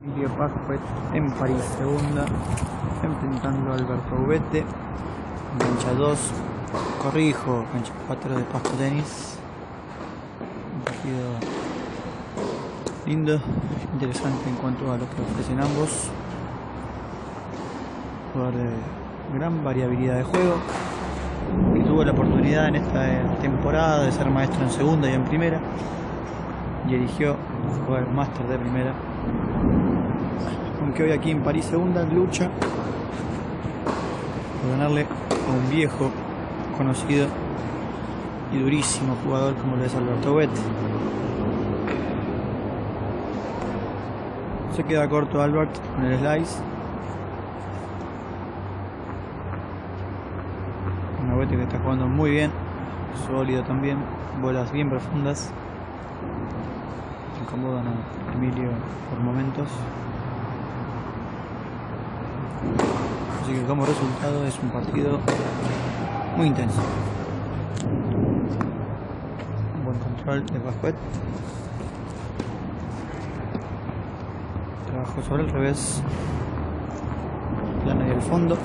Emilio Pascuet en París segunda, enfrentando a Alberto Ubete. Cancha 2, corrijo, cancha 4 de Pasco Tenis. Un partido lindo, interesante en cuanto a lo que ofrecen ambos. Jugador de gran variabilidad de juego, que tuvo la oportunidad en esta temporada de ser maestro en segunda y en primera, y eligió jugar máster de primera. Aunque hoy aquí en París segunda lucha por ganarle a un viejo conocido y durísimo jugador como lo es Alberto Ubete. Se queda corto Albert con el slice. Un Ubete que está jugando muy bien, sólido también, bolas bien profundas, incomodan a Emilio por momentos. Así que como resultado es un partido muy intenso. Un buen control de Pascuet. Trabajo sobre el revés. Plano y el fondo.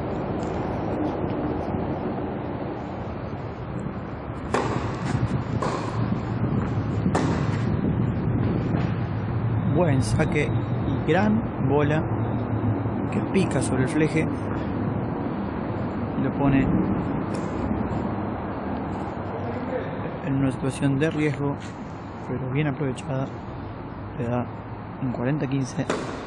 Buen saque y gran bola que pica sobre el fleje y lo pone en una situación de riesgo, pero bien aprovechada. Le da un 40-15.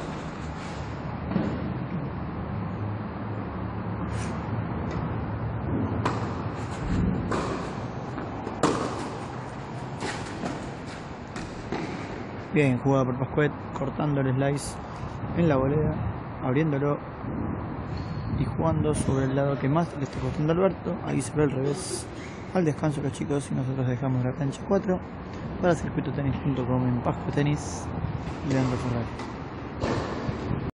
Bien jugada por Pascuet, cortando el slice en la volea, abriéndolo y jugando sobre el lado que más le está costando a Alberto. Ahí se ve el revés. Al descanso los chicos y nosotros dejamos la cancha 4 para circuitotenis.com en Pasco Tenis. Leandro Ferrari.